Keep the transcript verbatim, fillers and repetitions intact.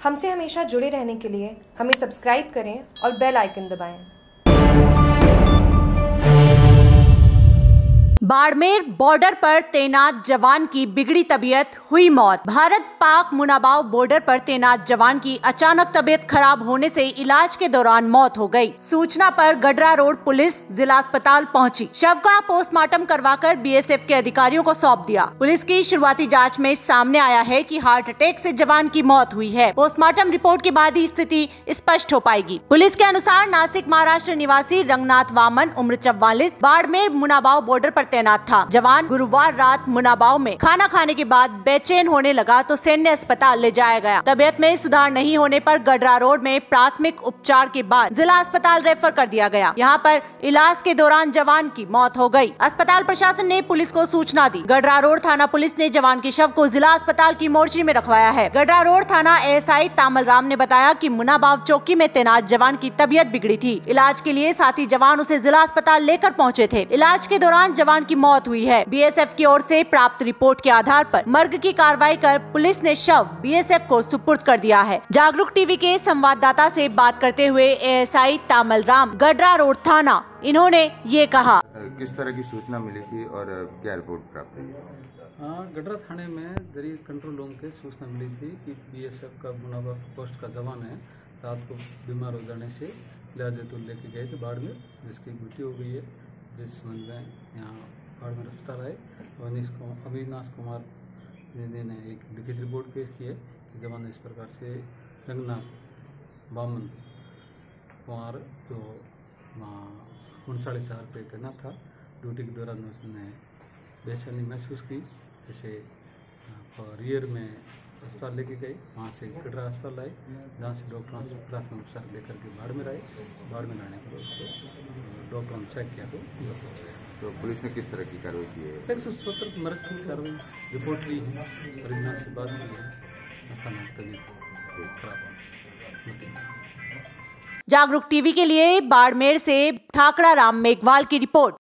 हमसे हमेशा जुड़े रहने के लिए हमें सब्सक्राइब करें और बेल आइकन दबाएं। बाड़मेर बॉर्डर पर तैनात जवान की बिगड़ी तबीयत, हुई मौत। भारत पाक मुनाबाव बॉर्डर पर तैनात जवान की अचानक तबीयत खराब होने से इलाज के दौरान मौत हो गई। सूचना पर गडरा रोड पुलिस जिला अस्पताल पहुंची। शव का पोस्टमार्टम करवाकर बीएसएफ के अधिकारियों को सौंप दिया। पुलिस की शुरुआती जांच में सामने आया है कि हार्ट अटैक से जवान की मौत हुई है। पोस्टमार्टम रिपोर्ट के बाद ही स्थिति स्पष्ट हो पाएगी। पुलिस के अनुसार नासिक महाराष्ट्र निवासी रंगनाथ वामन उम्र चौवालीस बाड़मेर मुनाबाव बॉर्डर पर तैनात था। जवान गुरुवार रात मुनाबाव में खाना खाने के बाद बेचैन होने लगा तो सैन्य अस्पताल ले जाया गया। तबियत में सुधार नहीं होने पर गडरा रोड में प्राथमिक उपचार के बाद जिला अस्पताल रेफर कर दिया गया। यहाँ पर इलाज के दौरान जवान की मौत हो गई। अस्पताल प्रशासन ने पुलिस को सूचना दी। गडरा रोड थाना पुलिस ने जवान के शव को जिला अस्पताल की मोर्चरी में रखवाया है। गडरा रोड थाना एएसआई तामल राम ने बताया कि मुनाबाव चौकी में तैनात जवान की तबियत बिगड़ी थी। इलाज के लिए साथी जवान उसे जिला अस्पताल लेकर पहुँचे थे। इलाज के दौरान जवान की मौत हुई है। बीएसएफ की ओर से प्राप्त रिपोर्ट के आधार पर मर्ग की कार्रवाई कर पुलिस ने शव बीएसएफ को सुपुर्द कर दिया है। जागरूक टीवी के संवाददाता से बात करते हुए एएसआई तामल राम गडरा रोड थाना, इन्होंने ये कहा। किस तरह की सूचना मिली थी और क्या रिपोर्ट प्राप्त हुई? हाँ, गडरा थाने में दरी कंट्रोल रूम के सूचना मिली थी कि बीएसएफ का मुनाबाव पोस्ट का जवान है, रात को बीमार हो जाने से इलाजतुल लेके गए थे बाड़मेर, जिसकी मृत्यु हो गई है। जिस संबंध में यहाँ बाड़मेर अस्पताल आए। अविनाश कुमार अविनाश कुमार जी ने एक लिखित रिपोर्ट पेश की है कि जवान इस प्रकार से रंगनाथ वामन कुमार जो उनचालीस हजार पे तैनात था, ड्यूटी के दौरान उसने बेचैनी महसूस की, जिसे रियर में अस्पताल लेके गए। वहाँ से गडरा अस्पताल आए, जहाँ से डॉक्टरों से प्राथमिक उपचार लेकर के बाड़मेर आए। बाड़मेर आने पर उसको डॉक्टरों ने चेक किया तो तो पुलिस ने किस तरह की कार्रवाई की है? एक सौ सत्तर मर्ग की कार्रवाई रिपोर्ट ली है, परिणाम से बात की है। अचानक तबीयत खराब। जागरूक टीवी के लिए बाड़मेर से ठाकरा राम मेघवाल की रिपोर्ट।